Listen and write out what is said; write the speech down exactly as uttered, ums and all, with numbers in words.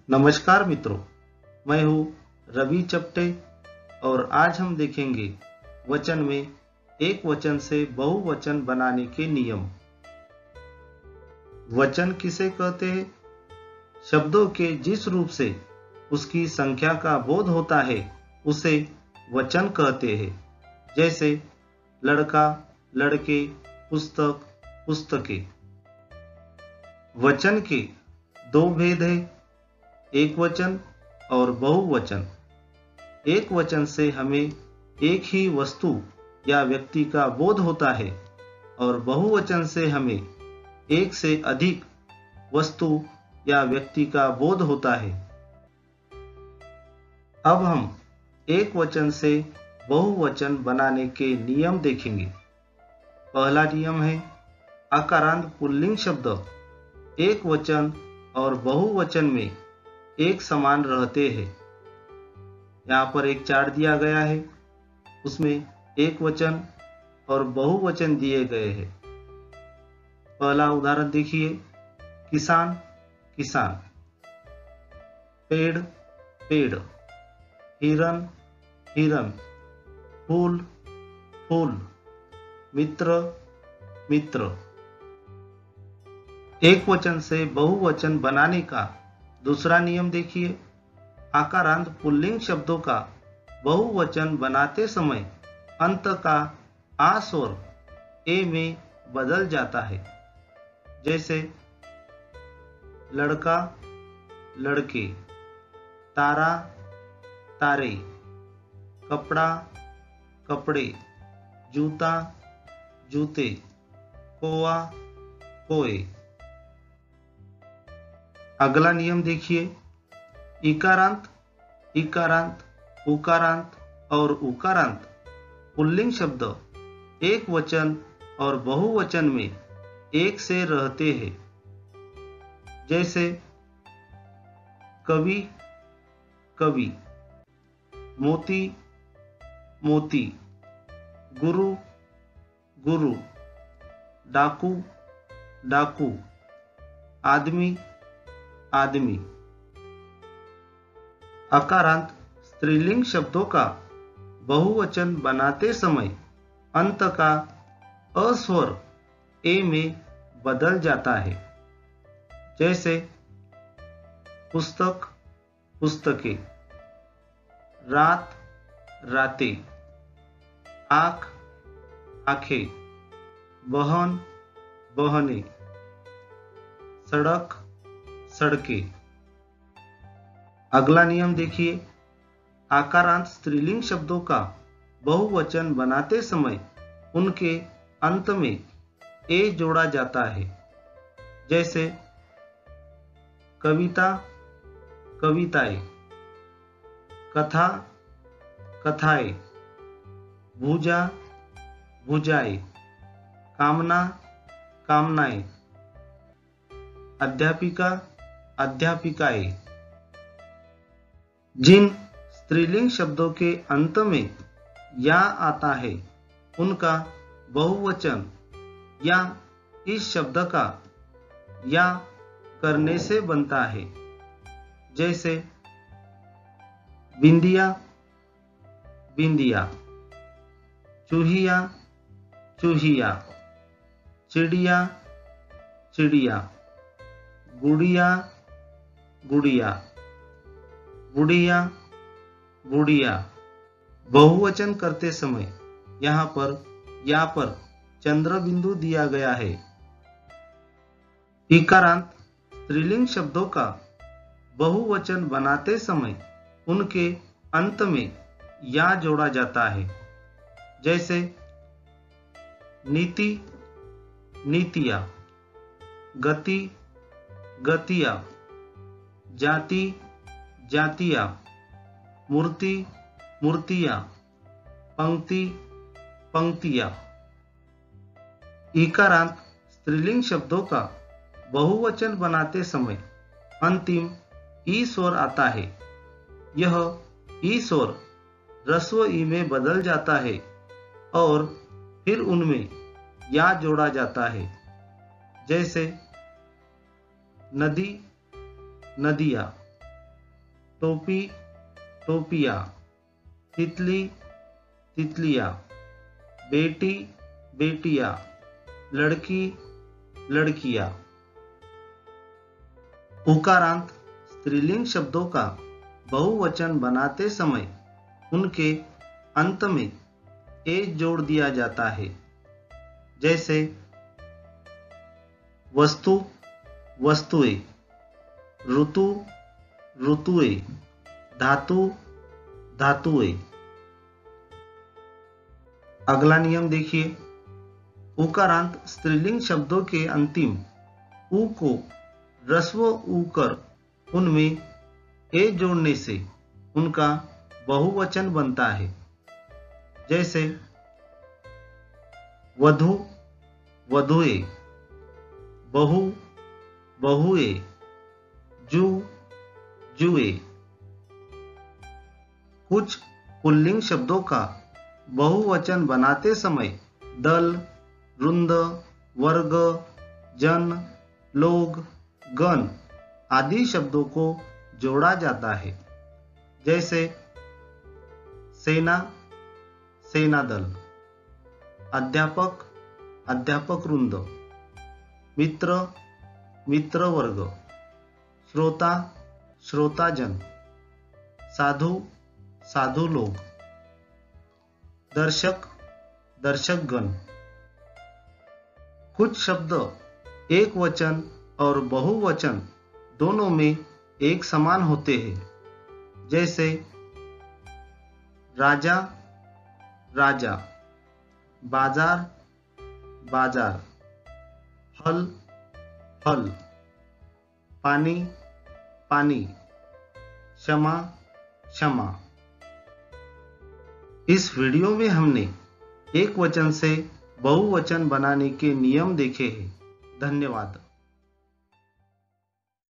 नमस्कार मित्रों, मैं हूँ रवि चपटे और आज हम देखेंगे वचन में एक वचन से बहुवचन बनाने के नियम। वचन किसे कहते हैं? शब्दों के जिस रूप से उसकी संख्या का बोध होता है उसे वचन कहते हैं। जैसे लड़का, लड़के, पुस्तक, पुस्तकें। वचन के दो भेद हैं, एक वचन और बहुवचन। एक वचन से हमें एक ही वस्तु या व्यक्ति का बोध होता है और बहुवचन से हमें एक से अधिक वस्तु या व्यक्ति का बोध होता है। अब हम एक वचन से बहुवचन बनाने के नियम देखेंगे। पहला नियम है आकारांत पुल्लिंग शब्द एक वचन और बहुवचन में एक समान रहते हैं। यहाँ पर एक चार्ट दिया गया है, उसमें एक वचन और बहुवचन दिए गए हैं। पहला उदाहरण देखिए, किसान, किसान। पेड़, पेड़। हिरन, हिरन। फूल, फूल। मित्र, मित्र। एक वचन से बहुवचन बनाने का दूसरा नियम देखिए, आकारांत पुल्लिंग शब्दों का बहुवचन बनाते समय अंत का आ स्वर ए में बदल जाता है। जैसे लड़का, लड़के। तारा, तारे। कपड़ा, कपड़े। जूता, जूते। कोआ, कोए। अगला नियम देखिए, इकारांत, इकारांत, उकारांत और उकारांत पुल्लिंग शब्द एक वचन और बहुवचन में एक से रहते हैं। जैसे कवि, कवि। मोती, मोती। गुरु, गुरु। डाकू, डाकू। आदमी, आदमी। अकारांत स्त्रीलिंग शब्दों का बहुवचन बनाते समय अंत का अ स्वर ए में बदल जाता है। जैसे पुस्तक, पुस्तकें। रात, रातें। आँख, आँखें। बहन, बहनें। सड़क, सड़कें। अगला नियम देखिए, आकारांत स्त्रीलिंग शब्दों का बहुवचन बनाते समय उनके अंत में ए जोड़ा जाता है। जैसे कविता, कविताएं। कथा, कथाएं। भुजा, भुजाएं। कामना, कामनाएं। अध्यापिका, अध्यापिकाएं। जिन स्त्रीलिंग शब्दों के अंत में या आता है उनका बहुवचन या इस शब्द का या करने से बनता है। जैसे बिंदिया, बिंदिया। चूहिया, चूहिया। चिड़िया, चिड़िया। गुड़िया, गुड़िया। बुढ़िया, बुढ़िया। बहुवचन करते समय यहाँ पर या पर चंद्र बिंदु दिया गया है। इकारांत स्त्रीलिंग शब्दों का बहुवचन बनाते समय उनके अंत में या जोड़ा जाता है। जैसे नीति, नीतियां। गति, गतियां। जाति, जातियां। मूर्ति, मूर्तियां। पंक्ति, पंक्तियां। इकारांत स्त्रीलिंग शब्दों का बहुवचन बनाते समय अंतिम ई स्वर आता है। यह ई स्वर ह्रस्व ई में बदल जाता है और फिर उनमें या जोड़ा जाता है। जैसे नदी, नदियाँ। टोपी टोपिया, तितली तितलिया, बेटी बेटिया, लड़की लड़कियां। उकारांत स्त्रीलिंग शब्दों का बहुवचन बनाते समय उनके अंत में ए जोड़ दिया जाता है। जैसे वस्तु वस्तुएं, ऋतु ऋतुएं, धातु धातुएं। अगला नियम देखिए। उकारांत स्त्रीलिंग शब्दों के अंतिम उ को ह्रस्व उ कर उनमें ए जोड़ने से उनका बहुवचन बनता है। जैसे वधु वधुए, बहु बहुए, जू जुए। कुछ पुल्लिंग शब्दों का बहुवचन बनाते समय दल, वृंद, वर्ग, जन, लोग, गण आदि शब्दों को जोड़ा जाता है। जैसे सेना सेना दल, अध्यापक अध्यापक वृंद, मित्र मित्र वर्ग, श्रोता श्रोताजन, साधु साधु लोग, दर्शक दर्शक गण। कुछ शब्द एक वचन और बहुवचन दोनों में एक समान होते हैं। जैसे राजा राजा, बाजार बाजार, फल फल, पानी पानी, क्षमा क्षमा। इस वीडियो में हमने एक वचन से बहुवचन बनाने के नियम देखे हैं। धन्यवाद।